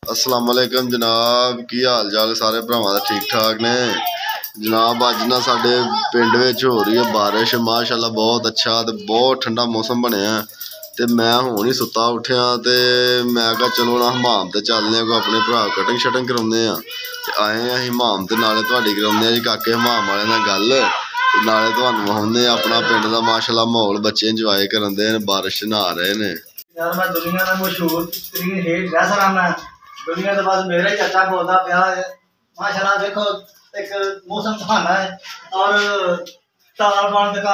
अस्सलाम वालेकुम जनाब, की हाल चाल सारे भरावां दा ठीक ठाक ने जनाब। अज ना साडे पिंड विच हो रही है बारिश माशाअल्लाह, बहुत अच्छा ते बहुत ठंडा मौसम बनिया। ते मैं हुण ही सुत्ता उठिया ते मैं कहा चलो ना हमाम ते चलने को अपने भरा कटिंग शटिंग कराउने आ। ते आए हैं हमाम ते नाले तुहाडी कराउने जी काके हमाम वाले नाल गल, नाले तुहानूं विखाउने अपना पिंड दा माशाअल्लाह माहौल। बच्चे इंजॉय करन दे ने, बारिश च नहा रहे ने। यार मैं दुनिया का मशहूर तरीन हेड ड्रेसर हाँ। मैं दुनिया के बाद मेरा ही चाचा बोलता प्या है। माशाल्लाह देखो एक मौसम सुहाना है और तार बन के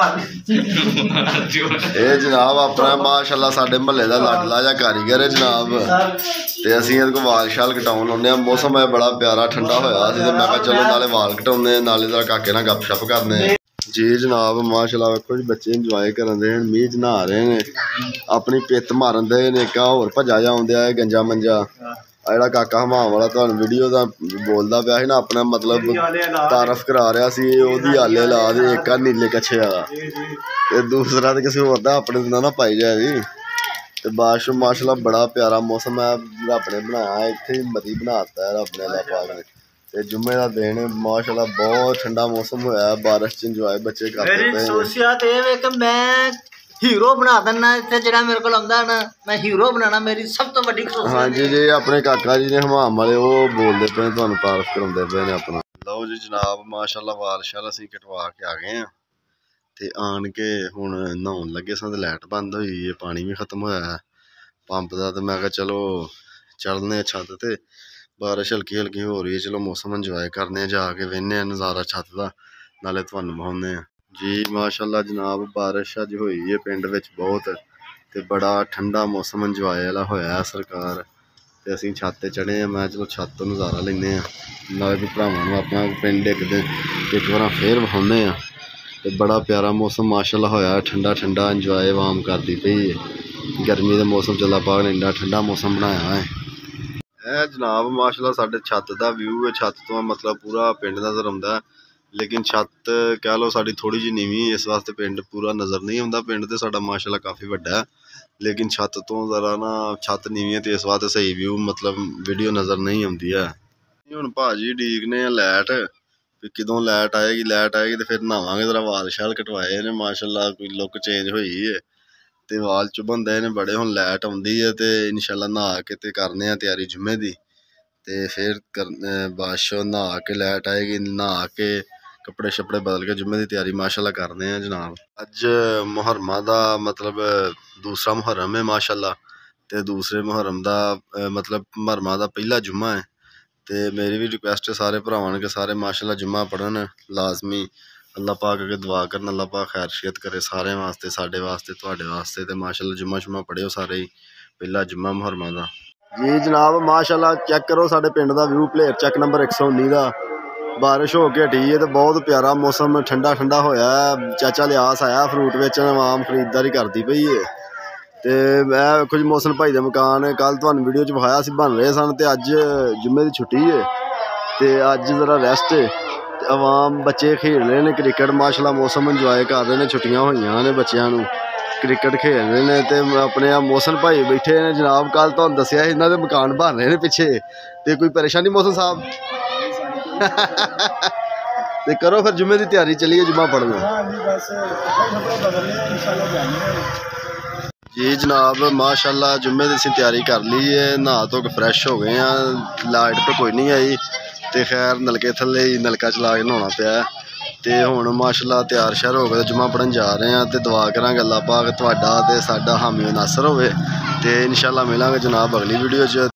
घर ये जनाब अपना माशाल्लाह साडे महल्ले दा लाडला जा कारीगर है जनाब। ते असीं इहदे कोल वाल शाल कटाउण आउंदे आ। मौसम है बड़ा प्यारा ठंडा होया सी ते मैं कहा चलो नाले वाल कटाउने नाले जरा काके नाल गपशप करने। जी जनाब माशाल्लाह वेखो जी बच्चे इंजॉय करन दे मींह च नहा रहे ने, अपनी पित्त मारन दे ने। इक होर भजा जा आउंदा है गंजा मंजा आ काका हमाम वाला तुहानूं वीडियो दा बोलदा पिया ਸੀ ना, अपना मतलब तारफ करा रहा सी ओहदी आले ला दे एक नीले कच्छे वाला ते दूसरा ते किसी होर दा अपने ना पाई जाए जी। ते बारिश माशाल्लाह बड़ा प्यारा मौसम है रब ने बनाया, इत्थे मती बनाता है रब ने अल्लाह पाक ने। ते जुम्मे दा दिन माशाल्लाह बहुत ठंडा मौसम होया, बारिश च इंजॉय बच्चे करते पे। मेरी सोचियत ये है कि मैं हीरो बना देना इत्थे जेड़ा मेरे को आंदा ना, मैं हीरो बनाना मेरी सब तो बड़ी कोशिश। हाँ जी जी अपने काका जी ने हमाम वाले वो बोलते पे तुहानूं तारफ कराउंदे पे ने अपना। लो जी जनाब माशाल्लाह वाल शाल असीं कटवा के आ गए हैं ते आन के हुण नहाउण लगे सां ते लाइट बंद होई है, पानी भी खत्म होया है पंप दा। ते मैं कहा चलो चलने छत ते, बारिश हल्की हल्की हो रही है, चलो मौसम इंजॉय करने जाके वेहने नज़ारा छत दा, नाले तुहानूं विखाउने जी। माशाल्लाह जनाब बारिश अज होई है पिंड विच बहुत, ते बड़ा ठंडा मौसम इंजॉय वाला होया सरकार। ते असीं छत ते चढ़े हैं, मैं चलो छत तो नज़ारा लैने नाले भी भरावां नूं अपना पिंड एक दिन एक बार फिर विखाउने आ। ते बड़ा प्यारा मौसम माशाल्लाह होया, ठंडा ठंडा इंजॉय आवाम करदी पई है। गर्मी दे मौसम च अल्लाह पाक ने इन्ना ठंडा मौसम बनाया है जनाब। माशाल्लाह साडे छत दा व्यू है, छत तो मतलब पूरा पिंड नज़र आउंदा, लेकिन छत कह लो साड़ी थोड़ी जी नीवी, इस वास्ते पिंड पूरा नज़र नहीं आता। पिंड तो साडा माशाल्लाह काफ़ी वड्डा है, लेकिन छत तो ज़रा ना छत नीवी है तो इस वास्ते सही व्यू मतलब वीडियो नज़र नहीं आती है। हुण भाजी उडीकने लाइट भी कदों लाइट आएगी तो फिर नहावांगे, जरा वाल शाल कटवाए ने माशाल्लाह, कोई लुक चेंज हुई है ते वाल चुभन दे ने बड़े। हुण लाइट आउंदी है ते इंशाल्लाह नहा के ते करने आ तैयारी जुम्मे दी, ते फिर बादशाह नहा के लाइट आएगी, नहा के कपड़े शपड़े बदल के जुम्मे की तैयारी माशाल्लाह करने हैं जनाब। अज मुहर्रमा दा मतलब दूसरा मुहर्रम है माशाल्लाह, ते दूसरे मुहर्रम दा मतलब मुहर्रमा दा पहला जुम्मा है। ते मेरी भी रिक्वेस्ट है सारे भरावां ने कि सारे माशाल्लाह जुम्मा पढ़न लाजमी। अल्लाह पाक अगे दुआ करन, अल्लाह पाक खैर शेत करे सारे वास्ते, साडे वास्ते तुहाडे वास्ते। ते माशाल्लाह जुम्मा शुम्मा पढ़ियो सारे ही, पहला जुम्मा मुहर्रमा दा जी जनाब। माशाल्लाह चेक करो साडे पिंड दा व्यू, प्लेयर चेक नंबर 119 दा। बारिश हो के हटी है तो बहुत प्यारा मौसम ठंडा ठंडा होया है। चाचा लियास आया फ्रूट बेचन, आवाम खरीददारी करती पई है। ते मैं वेखो जी मौसम भाई दे मकान कल तुहानूं वीडियो च विखाया सी बन रहे सन, ते अज जुम्मे दी छुट्टी है ते अज जरा रेस्ट है। ते आवाम बच्चे खेल रहे हैं क्रिकेट माशाल्लाह, मौसम इंजॉय कर रहे हैं, छुट्टियां होइयां ने बच्चों नूं क्रिकेट खेल रहे हैं। ते अपने मौसम भाई बैठे ने जनाब, कल तुहानूं दस्सिया इन्हां दे मकान बन रहे हैं पिछे। ते कोई परेशानी मौसम साहब ते करो फिर जुम्मे की तैयारी, चलिए जुम्मा पढ़ने जी जनाब। माशाल्लाह जुम्मे की तैयारी कर ली है, नहा धो के फ्रैश हो गए हैं। लाइट तो कोई नहीं आई तो खैर नलके थले ही नलका चला के नहाना पाया। तो हुण माशाल्लाह तैयार श्यार हो गए जुम्मा पढ़न जा रहे हैं। तो दुआ करांगे अल्लाह पाक तुहाडा ते साडा हामी नासर होवे। ते इंशाल्लाह मिलांगे जनाब अगली वीडियो च।